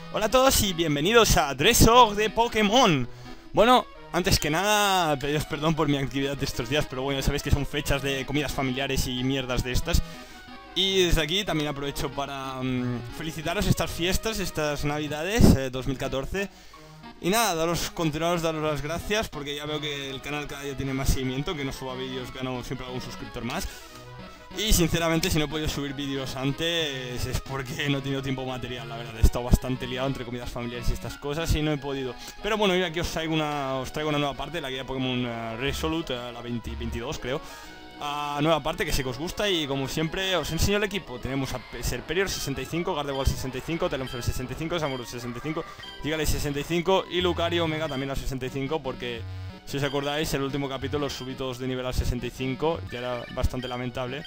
Hola a todos y bienvenidos a Dresog de Pokémon. Bueno, antes que nada, pediros perdón por mi actividad de estos días, pero bueno, ya sabéis que son fechas de comidas familiares y mierdas de estas. Y desde aquí también aprovecho para felicitaros estas fiestas, estas navidades 2014. Y nada, continuaros daros las gracias, porque ya veo que el canal cada día tiene más seguimiento, que no suba vídeos, gano siempre algún suscriptor más. Y sinceramente, si no he podido subir vídeos antes es porque no he tenido tiempo material, la verdad. He estado bastante liado entre comidas familiares y estas cosas y no he podido. Pero bueno, hoy aquí os traigo una nueva parte, la guía de Pokémon Resolute, la 22 creo. Nueva parte que sé que os gusta y como siempre os enseño el equipo. Tenemos a Serperior 65, Gardevoir 65, Talonflame 65, Samurott 65, Gigalade 65 y Lucario Omega también a 65 porque... Si os acordáis, en el último capítulo los subí todos de nivel al 65, ya era bastante lamentable.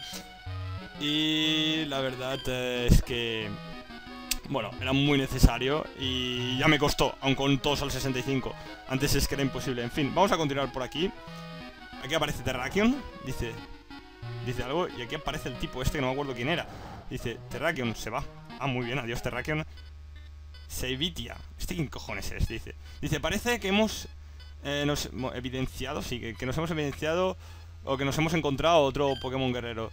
Y la verdad es que, bueno, era muy necesario y ya me costó, aun con todos al 65. Antes es que era imposible. En fin, vamos a continuar por aquí. Aquí aparece Terrakion, dice algo, y aquí aparece el tipo este que no me acuerdo quién era. Dice, Terrakion se va. Ah, muy bien, adiós Terrakion. Seivitia, ¿quién cojones es? Dice, parece que hemos... nos hemos evidenciado, sí, que nos hemos evidenciado o que nos hemos encontrado otro Pokémon guerrero.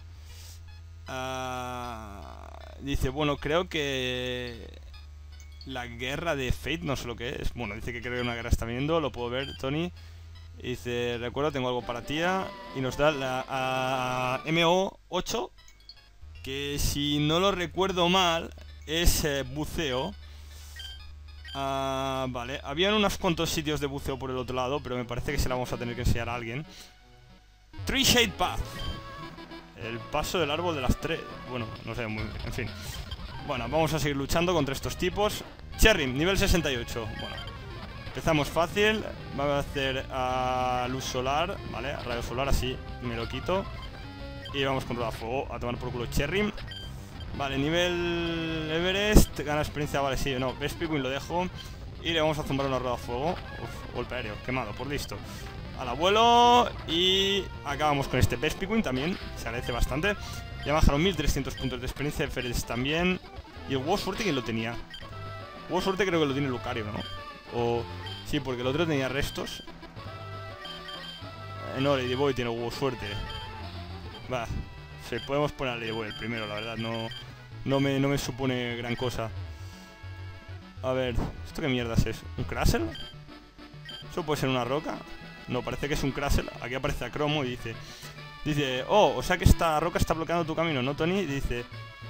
Dice, bueno, creo que la guerra de Fate, no sé lo que es. Bueno, dice que creo que una guerra está viniendo, lo puedo ver, Tony. Dice, recuerdo, tengo algo para ti. Y nos da la MO8, que si no lo recuerdo mal, es buceo. Vale, habían unos cuantos sitios de buceo por el otro lado, pero me parece que se la vamos a tener que enseñar a alguien. Tree Shade Path. El paso del árbol de las tres. Bueno, no sé, en fin. Bueno, vamos a seguir luchando contra estos tipos. Cherrim, nivel 68. Bueno, empezamos fácil. Vamos a hacer luz solar, ¿vale? Rayo solar, así me lo quito. Y vamos con rueda fuego a tomar por culo Cherrim. Vale, nivel Everest, gana experiencia, vale, sí, no, Vespiquen lo dejo. Y le vamos a zumbar una rueda de fuego. Uf, golpe aéreo, quemado, por listo. Al abuelo. Y acabamos con este Vespiquen también, se agradece bastante. Ya bajaron 1300 puntos de experiencia, Everest también. Y el huevo suerte, ¿quién lo tenía? Huevo suerte creo que lo tiene Lucario, ¿no? O... sí, porque el otro tenía restos. No, Ladyboy tiene huevo suerte. Va, sí, podemos poner a Ladyboy el primero, la verdad, no me supone gran cosa. A ver, ¿esto qué mierdas es? ¿Un Crasel? ¿Eso puede ser una roca? No, parece que es un Crasel. Aquí aparece a Cromo y dice, oh, o sea que esta roca está bloqueando tu camino, ¿no, Tony? Dice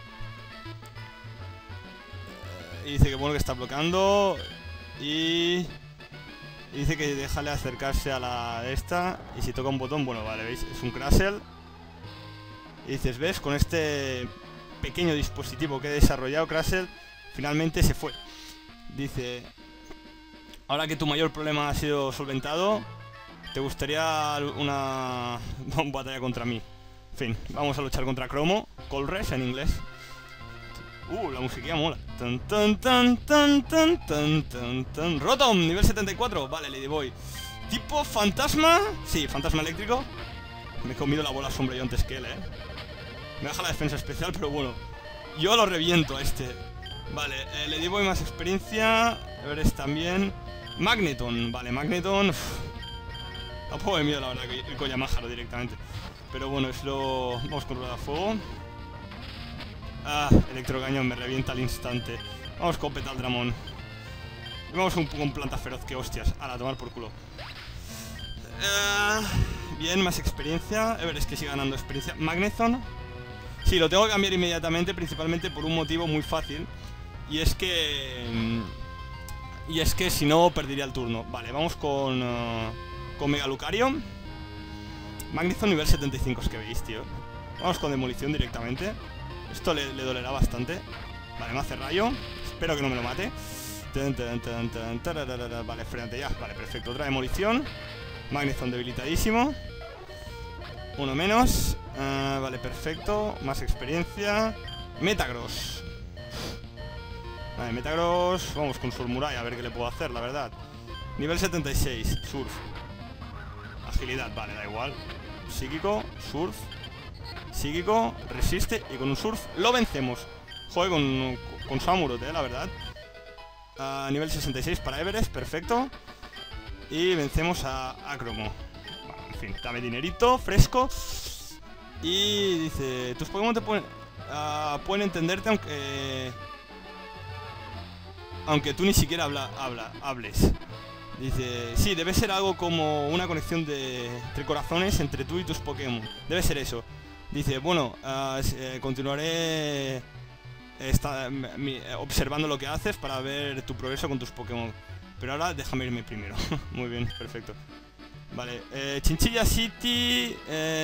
que bueno que está bloqueando. Y dice que déjale acercarse a la esta. Y si toca un botón, bueno, vale, ¿veis? Es un Crasel. Y dices, ¿ves? Con este pequeño dispositivo que he desarrollado, Crasel finalmente se fue. Dice, ahora que tu mayor problema ha sido solventado, ¿te gustaría una batalla contra mí? En fin, vamos a luchar contra Cromo, Colress en inglés. La musiquilla mola. Rotom, nivel 74. Vale, Ladyboy. ¿Tipo fantasma? Sí, fantasma eléctrico. Me he comido la bola sombra yo antes que él, Me baja la defensa especial, pero bueno, yo lo reviento a este. Vale, Ladyboy más experiencia. Everest también. Magneton, vale, Magneton. Da un poco de miedo, la verdad, que ir con Yamaharo directamente. Pero bueno, es lo... vamos con rueda de fuego. Electrocañón me revienta al instante. Vamos con Petaldramon. Y vamos con planta feroz, que hostias. A tomar por culo. Bien, más experiencia. Everest que sigue ganando experiencia. Magneton. Sí, lo tengo que cambiar inmediatamente, principalmente por un motivo muy fácil. Y es que si no, perdería el turno. Vale, vamos con Mega Lucario. Magneton nivel 75, es que veis, tío. Vamos con demolición directamente. Esto le dolerá bastante. Vale, me hace rayo. Espero que no me lo mate. Vale, frénate ya. Vale, perfecto, otra demolición. Magneton debilitadísimo. Uno menos. Vale, perfecto. Más experiencia. Metagross. Vale, Metagross. Vamos con Surmurai a ver qué le puedo hacer, la verdad. Nivel 76. Surf. Agilidad, vale, da igual. Psíquico, Surf. Psíquico, resiste y con un Surf lo vencemos. Joder, con Samurott, la verdad. Nivel 66 para Everest, perfecto. Y vencemos a Acromo. Bueno, en fin, dame dinerito, fresco. Y dice, tus Pokémon te pueden entenderte aunque tú ni siquiera hables. Dice, sí, debe ser algo como una conexión entre corazones entre tú y tus Pokémon. Debe ser eso. Dice, bueno, continuaré observando lo que haces para ver tu progreso con tus Pokémon. Pero ahora déjame irme primero. Muy bien, perfecto. Vale, Chinchilla City...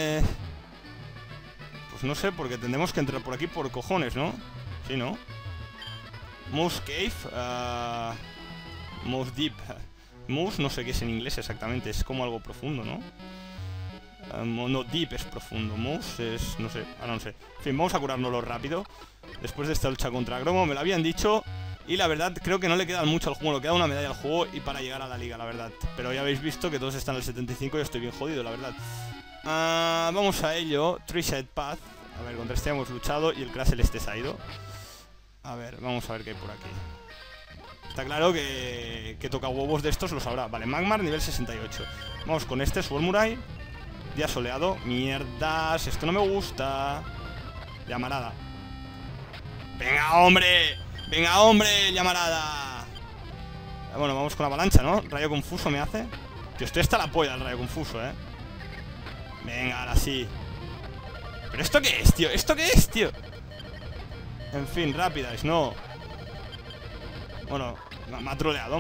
pues no sé, porque tendremos que entrar por aquí por cojones, ¿no? Sí, ¿no? Moose Cave... Moose Deep... Moose no sé qué es en inglés exactamente, es como algo profundo, ¿no? No, Deep es profundo, Moose es... no sé, ahora no sé. En fin, vamos a curárnoslo rápido. Después de esta lucha contra Gromo, me lo habían dicho. Y la verdad, creo que no le queda mucho al juego, le queda una medalla al juego y para llegar a la liga, la verdad. Pero ya habéis visto que todos están al 75 y yo estoy bien jodido, la verdad. Vamos a ello. Three-Side Path. A ver, contra este hemos luchado y el Crash Celeste se ha ido. A ver, vamos a ver qué hay por aquí. Está claro que toca huevos de estos lo sabrá. Vale, Magmar, nivel 68. Vamos con este, Swarmurai. Día soleado. Mierdas, esto no me gusta. Llamarada. ¡Venga, hombre! ¡Venga, hombre, llamarada! Bueno, vamos con avalancha, ¿no? Rayo confuso me hace. Tío, estoy hasta la polla el rayo confuso, ¿eh? Venga, ahora sí. ¿Pero esto qué es, tío? ¿Esto qué es, tío? En fin, rápidas, no. Bueno, me ha troleado.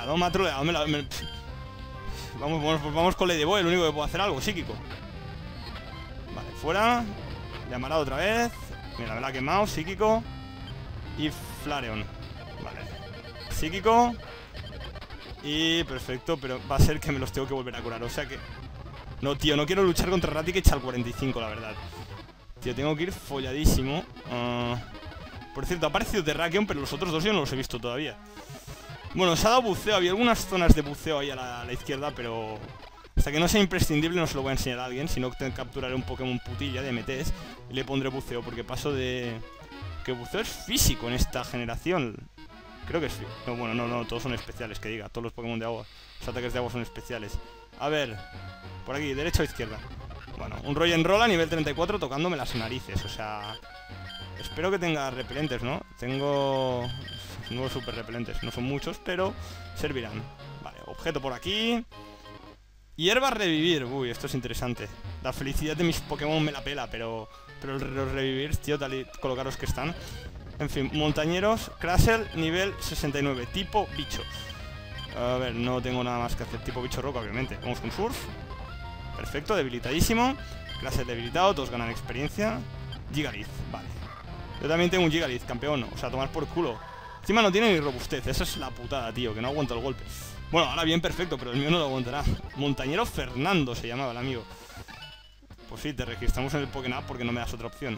Vamos con Ladyboy, el único que puedo hacer algo, psíquico. Vale, fuera. Llamarada otra vez. Mira, me la ha quemado, psíquico. Y Flareon. Vale. Psíquico. Y perfecto, pero va a ser que me los tengo que volver a curar, o sea que... No, tío, no quiero luchar contra Raticate al 45, la verdad. Tío, tengo que ir folladísimo. Por cierto, ha aparecido Terrakion, pero los otros dos yo no los he visto todavía. Bueno, se ha dado buceo, había algunas zonas de buceo ahí a la izquierda, pero... Hasta que no sea imprescindible no se lo voy a enseñar a alguien, sino que capturaré un Pokémon putilla de MTs y le pondré buceo, porque paso de... Que buceo es físico en esta generación. Creo que sí. No, bueno, no, todos son especiales, que diga. Todos los Pokémon de agua, los ataques de agua son especiales. A ver, por aquí, derecha o izquierda. Bueno, un Roll a nivel 34 tocándome las narices, o sea... Espero que tenga repelentes, ¿no? Tengo... nuevos super repelentes, no son muchos, pero servirán. Vale, objeto por aquí. Hierba revivir, uy, esto es interesante. La felicidad de mis Pokémon me la pela, pero los revivir, tío, tal y colocaros que están. En fin, montañeros, Crasel, nivel 69, tipo bicho. A ver, no tengo nada más que hacer, tipo bicho roca, obviamente. Vamos con Surf. Perfecto, debilitadísimo. Crasel debilitado, todos ganan experiencia. Gigalith, vale. Yo también tengo un Gigalith, campeón, o sea, tomar por culo. Encima no tiene ni robustez, esa es la putada, tío, que no aguanta el golpe. Bueno, ahora bien, perfecto, pero el mío no lo aguantará. Montañero Fernando se llamaba el amigo. Pues sí, te registramos en el Pokénap porque no me das otra opción.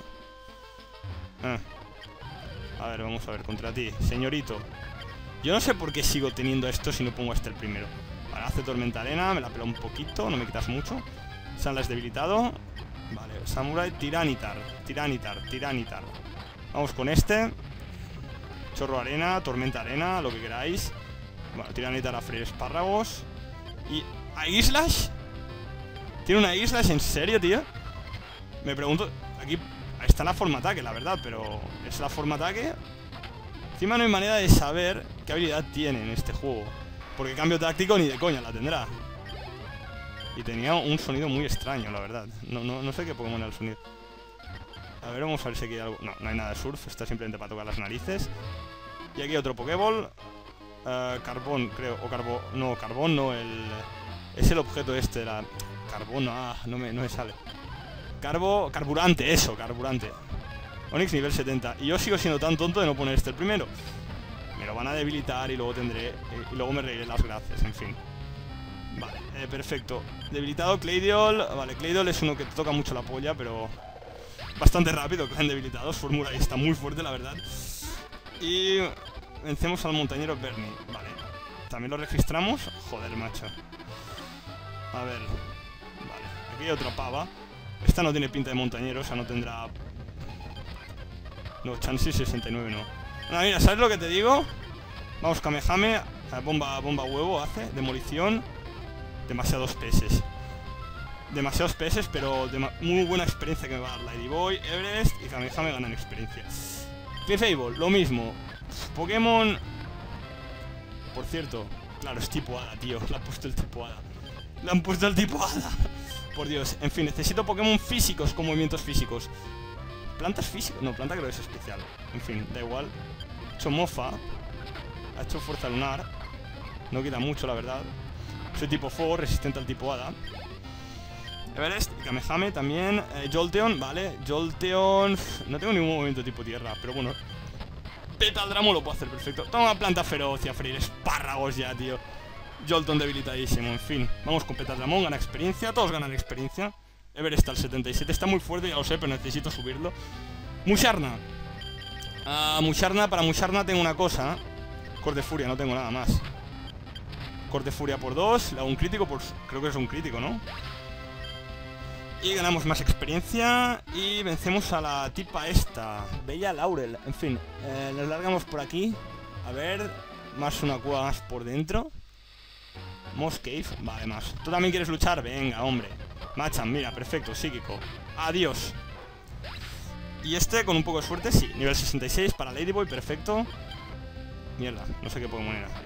A ver, vamos a ver, contra ti, señorito. Yo no sé por qué sigo teniendo esto si no pongo este el primero. Vale, hace tormenta arena, me la pela un poquito, no me quitas mucho. Sunlash debilitado. Vale, Samurai, Tiranitar. Vamos con este. Chorro arena, tormenta arena, lo que queráis. Bueno, Tiranitar a freír espárragos. Y... ¿Aegislash? ¿Tiene una Aegislash? ¿En serio, tío? Me pregunto... Aquí está la forma ataque, la verdad, pero... ¿Es la forma ataque? Encima no hay manera de saber qué habilidad tiene en este juego. Porque cambio táctico ni de coña la tendrá. Y tenía un sonido muy extraño, la verdad. No sé qué Pokémon era el sonido. A ver, vamos a ver si aquí hay algo... No hay nada de surf, está simplemente para tocar las narices. Y aquí otro Pokéball. Carbón, creo. O carbón... No, carbón no, es el objeto este, la... Carbón, no me sale. Carburante, eso, carburante. Onix nivel 70. Y yo sigo siendo tan tonto de no poner este el primero. Me lo van a debilitar y luego tendré... y luego me reiré las gracias, en fin. Vale, perfecto. Debilitado, Claydol. Vale, Claydol es uno que te toca mucho la polla, pero... Bastante rápido, que han debilitado. Swarmurai está muy fuerte, la verdad. Y... vencemos al montañero Bernie. Vale. También lo registramos. Joder, macho. A ver. Vale. Aquí hay otra pava. Esta no tiene pinta de montañero, o sea, no tendrá... No, Chansey 69 no. Bueno, mira, ¿sabes lo que te digo? Vamos, Kamehame. Bomba huevo hace. Demolición. Demasiados peces. Demasiados peces, pero muy buena experiencia que me va a dar Ladyboy, Everest y Kamehame ganan experiencia. Clefable, lo mismo. Pokémon... Por cierto, claro, es tipo hada, tío. Le han puesto el tipo hada. Le han puesto el tipo hada. Por Dios, en fin, necesito Pokémon físicos con movimientos físicos. ¿Plantas físicas? No, planta creo que es especial. En fin, da igual. Ha hecho mofa. Ha hecho fuerza lunar. No quita mucho, la verdad. Soy tipo fuego, resistente al tipo hada. Everest y Kamehame también. Jolteon, vale. Jolteon... No tengo ningún movimiento tipo tierra, pero bueno. Petaldramo lo puedo hacer perfecto. Toma planta feroz y a freír espárragos ya, tío. Jolteon debilitadísimo, en fin. Vamos con Petaldramón, gana experiencia. Todos ganan experiencia. Everest al 77, está muy fuerte, ya lo sé, pero necesito subirlo. Musharna. Para Musharna tengo una cosa. Corte Furia, no tengo nada más. Corte Furia por 2. Le hago un crítico, creo que es un crítico, ¿no? Y ganamos más experiencia. Y vencemos a la tipa esta, Bella Laurel. En fin, nos largamos por aquí. A ver, más una cueva más por dentro. Moss Cave, vale, más. ¿Tú también quieres luchar? Venga, hombre. Machan, mira, perfecto, psíquico. Adiós. Y este, con un poco de suerte, sí. Nivel 66 para Ladyboy, perfecto. Mierda, no sé qué Pokémon era.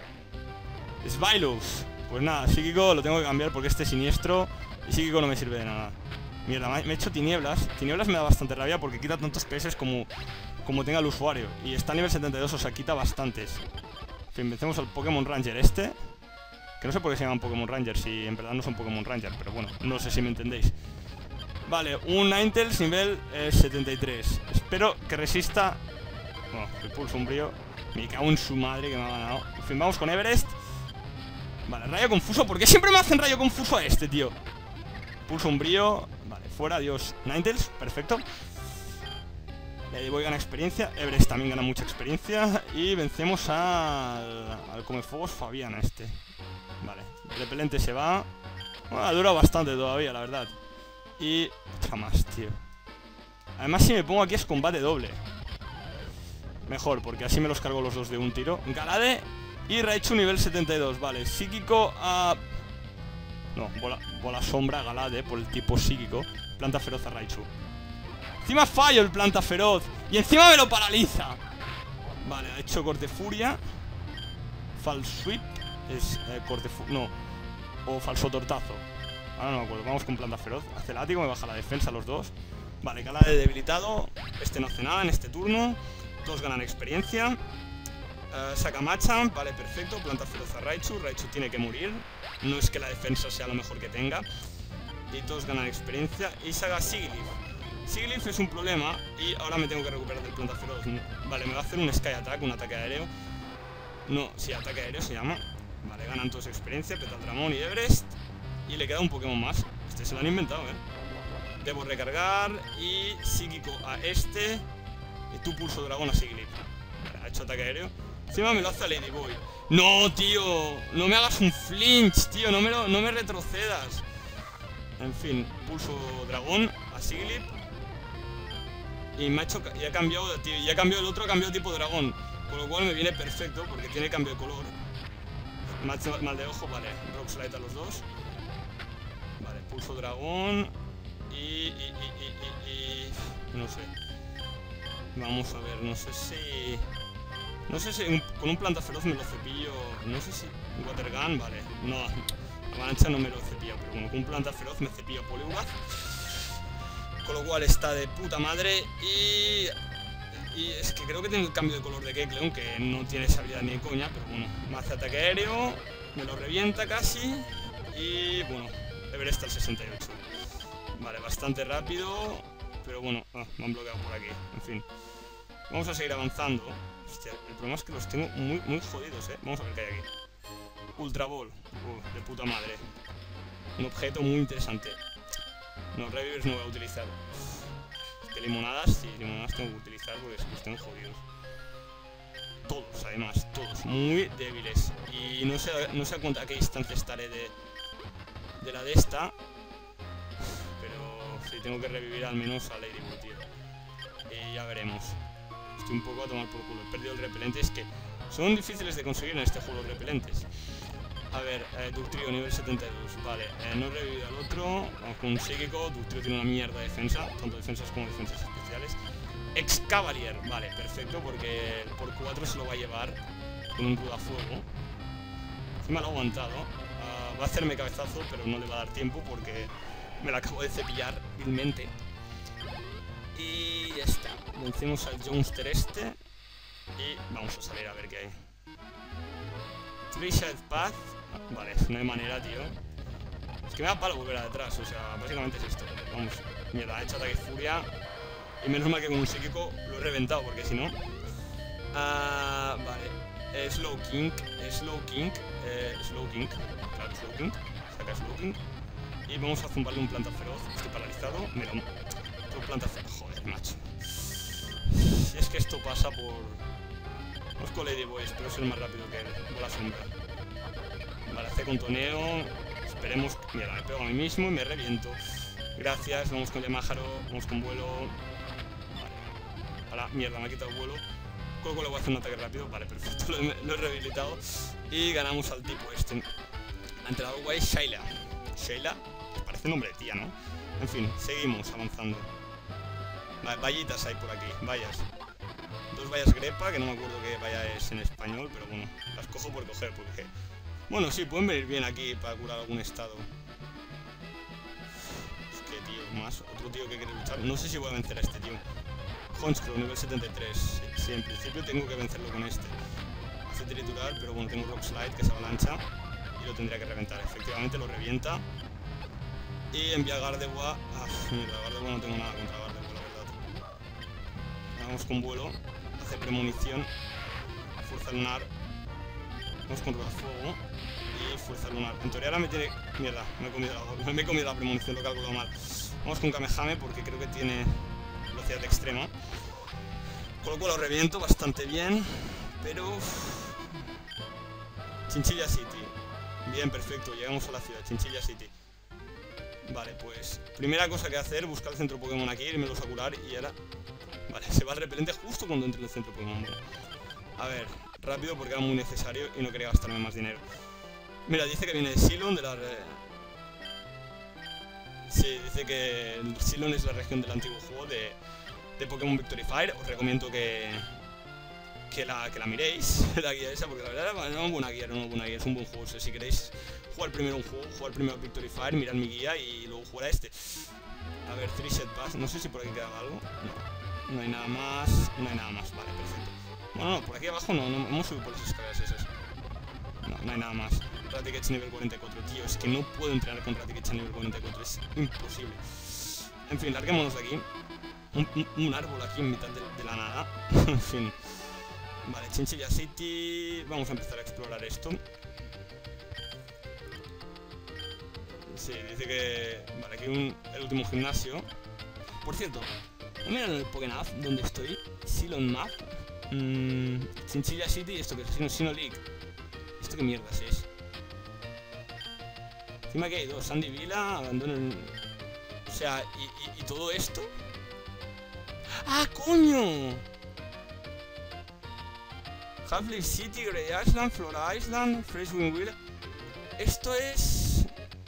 Svylus. Pues nada, psíquico lo tengo que cambiar porque este es siniestro. Y psíquico no me sirve de nada. Mierda, me he hecho tinieblas. Tinieblas me da bastante rabia porque quita tantos PS como tenga el usuario. Y está a nivel 72, o sea, quita bastantes. En fin, vencemos al Pokémon Ranger este. Que no sé por qué se llaman Pokémon Ranger, si en verdad no son Pokémon Ranger, pero bueno, no sé si me entendéis. Vale, un Ninetales nivel 73. Espero que resista... Bueno, el pulso umbrío. Me cago en su madre que me ha ganado. En fin, vamos con Everest. Vale, rayo confuso. ¿Por qué siempre me hacen rayo confuso a este, tío? Pulso umbrío. Vale, fuera, adiós. Ninetales, perfecto. Le voy a ganar experiencia. Everest también gana mucha experiencia. Y vencemos al Comefuegos Fabián este. Vale, repelente se va. Bueno, ha durado bastante todavía, la verdad. Y... otra más, tío. Además, si me pongo aquí es combate doble. Mejor, porque así me los cargo los dos de un tiro. Galade y Raichu nivel 72. Vale, psíquico a... No, bola sombra, Galade, por el tipo psíquico. Planta feroz a Raichu. Encima fallo el planta feroz. Y encima me lo paraliza. Vale, ha hecho corte furia. False sweep. Es corte furia. No. O falso tortazo. Ahora no me acuerdo. Vamos con planta feroz. Hace látigo, me baja la defensa los dos. Vale, Galade debilitado. Este no hace nada en este turno. Todos ganan experiencia. Saca Machamp, vale, perfecto. Planta feroz a Raichu. Raichu tiene que morir. No es que la defensa sea lo mejor que tenga. Y todos ganan experiencia. Y saca Sigilyph. Sigilyph es un problema. Y ahora me tengo que recuperar del planta feroz. Vale, me va a hacer un Sky Attack, un ataque aéreo. No, sí, ataque aéreo se llama. Vale, ganan todos experiencia. Petaldramón y Everest. Y le queda un Pokémon más. Este se lo han inventado, Debo recargar. Y psíquico a este. Y tu pulso dragón a Sigilyph. Vale, ha hecho ataque aéreo. Encima me lo hace a Ladyboy. ¡No, tío! No me hagas un flinch, tío. No me retrocedas. En fin, pulso dragón a Sigilyph. Y me ha hecho... Y ha cambiado, tío. Y ha cambiado el otro, ha cambiado tipo dragón. Con lo cual me viene perfecto porque tiene cambio de color. Mal de ojo, vale. Rock Slide a los dos. Vale, pulso dragón. Y... no sé. Vamos a ver, no sé si con un planta feroz me lo cepillo. No sé si... Water Gun, vale. No, avalancha no me lo cepillo. Pero bueno, con un planta feroz me cepillo Poliwrath. Con lo cual está de puta madre. Y es que creo que tiene el cambio de color de Kecleon, que no tiene esa habilidad ni de coña. Pero bueno, me hace ataque aéreo. Me lo revienta casi. Y bueno, Everest al 68. Vale, bastante rápido. Pero bueno, me han bloqueado por aquí. En fin, vamos a seguir avanzando. Hostia, el problema es que los tengo muy jodidos, Vamos a ver qué hay aquí. Ultra Ball. De puta madre. Un objeto muy interesante. No, Revivers no voy a utilizar. Es que limonadas, sí, limonadas tengo que utilizar porque los tengo jodidos. Todos, además, todos. Muy débiles. Y no sé a qué distancia estaré de la de esta. Pero sí, tengo que revivir al menos a Ladyboy, tío. Y ya veremos. Estoy un poco a tomar por culo. He perdido el repelente. Es que Son difíciles de conseguir en este juego los repelentes. A ver, Ductrio, nivel 72. Vale, no he revivido al otro. Vamos con un psíquico. Ductrio tiene una mierda de defensa, tanto defensas como defensas especiales. Excavalier, vale, perfecto, porque por 4 se lo va a llevar con un rudafuego. Encima lo ha aguantado. Va a hacerme cabezazo, pero no le va a dar tiempo porque me la acabo de cepillar vilmente. Y ya está. Vencemos al Johnster este. Y vamos a salir a ver qué hay. Three-Shot Path. Vale, no hay manera, tío. Es que me da palo volver a detrás, o sea, básicamente es esto. Vamos, mierda, he hecho ataque furia. Y menos mal que con un psíquico lo he reventado, porque si no... vale. Slow King. Slow King. Claro, Slow King. Saca Slow King. Y vamos a zumbarle un planta feroz. Estoy paralizado. Me lo... Otro planta feroz. Joder, macho. Si es que esto pasa por... Vamos con Ladyboy, espero ser más rápido que él. Bola sombra. Vale, hace contoneo. Esperemos... Mira, me pego a mí mismo y me reviento. Gracias, vamos con Yamaharo. Vamos con vuelo. Vale. Ahora, mierda, me ha quitado el vuelo. Coco le voy a hacer un ataque rápido. Vale, perfecto, lo he rehabilitado. Y ganamos al tipo este. Ha entrado guay Shayla. Shayla, parece nombre de tía, ¿no? En fin, seguimos avanzando. Vale, vallitas hay por aquí, vallas. Dos vallas grepa, que no me acuerdo qué valla es en español, pero bueno, las cojo por coger, porque... Bueno, sí, pueden venir bien aquí para curar algún estado. Es que, tío, más otro tío que quiere luchar. No sé si voy a vencer a este tío. Honchcrow, nivel 73. Sí, en principio tengo que vencerlo con este. Hace triturar, pero bueno, tengo Rock Slide, que es avalancha. Y lo tendría que reventar. Efectivamente lo revienta. Y envía Gardevoir. Mira, Gardevoir no tengo nada contra Gardevoir, la verdad. Vamos con vuelo. Hace premonición. Fuerza lunar. Vamos con Rodafuego. Y fuerza lunar. En teoría ahora me tiene... Mierda, me he comido la premonición, lo he calculado mal. Vamos con Kamehame porque creo que tiene velocidad extrema. Con lo cual lo reviento bastante bien. Pero... Chinchilla City. Bien, perfecto, llegamos a la ciudad, Chinchilla City. Vale, pues primera cosa que hacer, buscar el centro Pokémon aquí, irmelos a curar y ahora... Vale, se va el repelente justo cuando entre en el centro Pokémon. Bueno, a ver, rápido porque era muy necesario y no quería gastarme más dinero. Mira, dice que viene de Ceylon, de la... Sí, dice que Ceylon es la región del antiguo juego de Pokémon Victory Fire. Os recomiendo que la miréis, la guía esa, porque la verdad era una buena guía, es un buen juego. O sea, si queréis jugar primero un juego, jugar primero Victory Fire, mirad mi guía y luego jugar a este. A ver, 3-Shot Pass, no sé si por aquí queda algo. No hay nada más, vale, perfecto. Bueno, no, por aquí abajo no hemos subido por las escaleras esas. No hay nada más. Raticate nivel 44, tío, es que no puedo entrenar con Raticate nivel 44, es imposible. En fin, larguémonos de aquí. Un árbol aquí en mitad de la nada. En fin. Vale, Chinchilla City. Vamos a empezar a explorar esto. Sí, dice que... Vale, aquí el último gimnasio. Por cierto, ¿no miran el Pokénap donde estoy? Ceylon Map. Chinchilla City y esto que es Sino League. ¿Esto qué mierdas es? Encima que hay dos. Sandy Villa, abandono el... O sea, ¿y todo esto? ¡Ah, coño! Half-Life City, Grey Island, Flora Island, Freshwind Will. Esto es...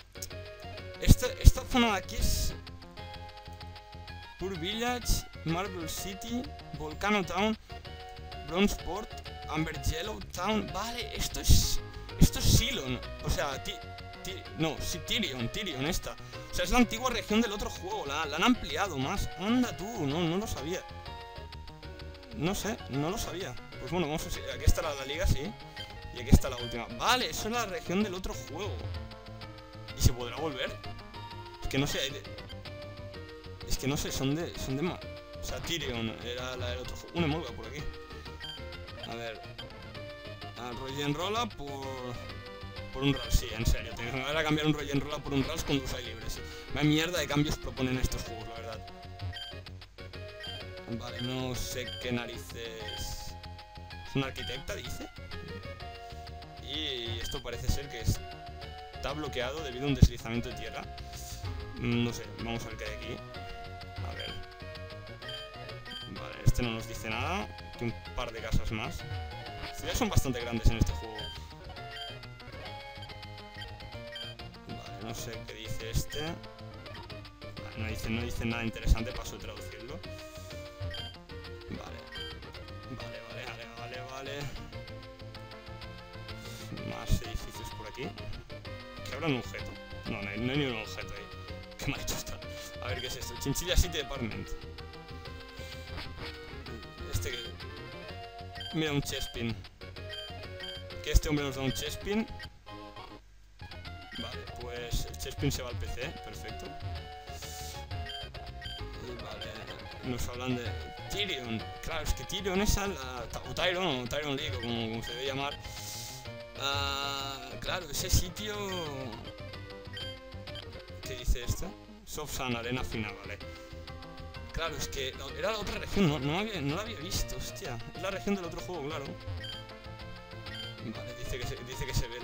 Esta zona de aquí es... Pure Village, Marble City, Volcano Town, Bronzeport, Amber Yellow Town. Vale, esto es Ceylon. O sea, Tirion esta. O sea, es la antigua región del otro juego. La han ampliado más. Anda tú, no lo sabía. No sé, no lo sabía. Pues bueno, vamos a ver. Aquí está la liga, sí. Y aquí está la última. Vale, eso es la región del otro juego. ¿Y se podrá volver? Es que no sé. Es que no sé, son de más. O sea, Tirion era la del otro juego. Una emolga por aquí. A ver. Roll por un RAL, sí, en serio. Tengo que a cambiar un Roll por un RAL cuando los hay libres. Vaya mierda de cambios proponen estos juegos, la verdad. Vale, no sé qué narices... ¿Es una arquitecta, dice? Y esto parece ser que está bloqueado debido a un deslizamiento de tierra. No sé, vamos a ver qué hay aquí. A ver. Vale, este no nos dice nada. Aquí un par de casas más. ciudades son bastante grandes en este juego. Vale, no sé qué dice este. Vale, no dice nada interesante, paso de traducirlo. Vale. Más edificios por aquí. ¿Que habrá un objeto? No hay ni un objeto ahí. Qué mal hecho está. A ver, ¿qué es esto? Chinchilla City Department. Este que... Mira, un chespin. Que este hombre nos da un chespin. Vale, pues el chespin se va al PC. Perfecto. Y vale, nos hablan de Tyrion. Claro, es que Tyrion es o Tyrion League, o como se debe llamar. Claro, ese sitio... ¿Qué dice esto? Soft Sun, arena fina, vale. Claro, es que era la otra región, no la había visto, hostia. Es la región del otro juego, claro. Vale, dice que se ve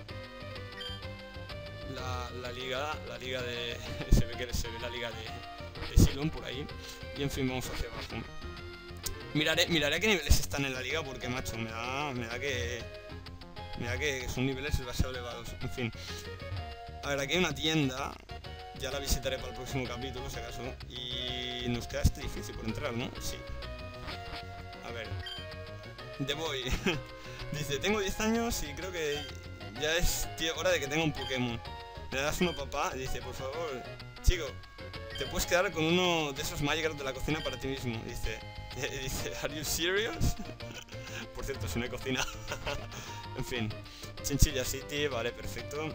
la liga de... se ve la liga de Silon por ahí. Y en fin, vamos hacia abajo. Miraré a qué niveles están en la liga porque, macho, me da que son niveles demasiado elevados. En fin. A ver, aquí hay una tienda. Ya la visitaré para el próximo capítulo, si acaso. Y nos queda este edificio por entrar, ¿no? Sí. A ver. The Boy. Dice, tengo 10 años y creo que ya es hora de que tenga un Pokémon. Le das uno, papá. Y dice, por favor, chico, te puedes quedar con uno de esos Magikarp de la cocina para ti mismo. Dice, ¿are you serious? Por cierto, si no hay cocina. En fin. Chinchilla City, vale, perfecto.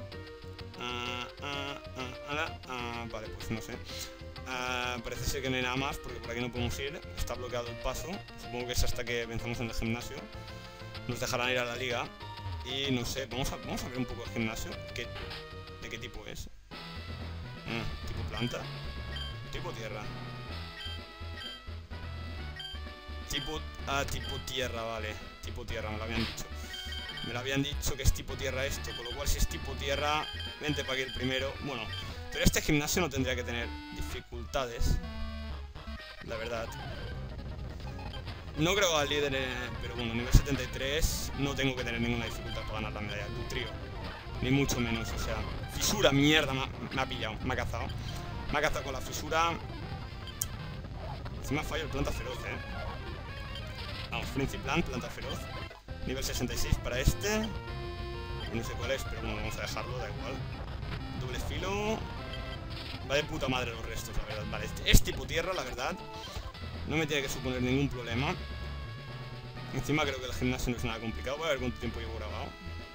Vale, pues no sé. Parece ser que no hay nada más porque por aquí no podemos ir. Está bloqueado el paso. Supongo que es hasta que venzamos en el gimnasio. Nos dejarán ir a la liga. Y no sé, vamos a ver un poco el gimnasio. ¿De qué tipo es? ¿Tipo planta? ¿Tipo tierra? Tipo tierra, vale. Tipo tierra, me lo habían dicho. Me lo habían dicho que es tipo tierra esto, con lo cual si es tipo tierra, vente para aquí el primero. Bueno, pero este gimnasio no tendría que tener dificultades, la verdad. No creo al líder, pero bueno, nivel 73 no tengo que tener ninguna dificultad para ganar la medalla del trío. Ni mucho menos, o sea, fisura, mierda, me ha pillado, me ha cazado. Me ha cazado con la fisura. Encima fallo el planta feroz, Vamos, Principlant, planta feroz. Nivel 66 para este. No sé cuál es, pero bueno, vamos a dejarlo, da igual. Doble filo. Va de puta madre los restos, la verdad. Vale, este es tipo tierra, la verdad. No me tiene que suponer ningún problema. Encima creo que el gimnasio no es nada complicado. Voy a ver cuánto tiempo llevo grabado.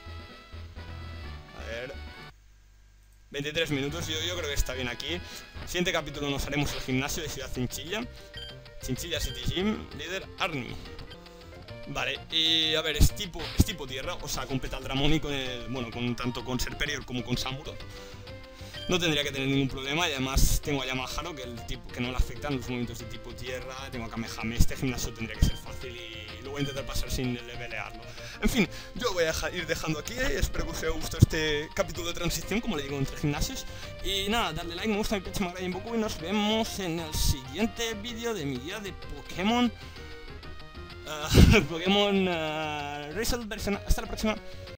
A ver. 23 minutos, yo creo que está bien aquí. Siguiente capítulo nos haremos el gimnasio de Ciudad Chinchilla. Chinchilla City Gym, líder Arnie. Vale, y a ver, es tipo tierra, o sea, con Petaldramon y con el... Bueno, tanto con Serperior como con Samurott. No tendría que tener ningún problema y además tengo a Yamaharo, que no le afectan los movimientos de tipo tierra. Tengo a Kamehame, este gimnasio tendría que ser fácil y lo voy a intentar pasar sin levelearlo. En fin, yo voy a ir dejando aquí, espero que os haya gustado este capítulo de transición, como le digo, entre gimnasios. Y nada, darle like, me gusta, mi pecho, me agrada un poco y nos vemos en el siguiente vídeo de mi guía de Pokémon. Pokémon Result version. Hasta la próxima.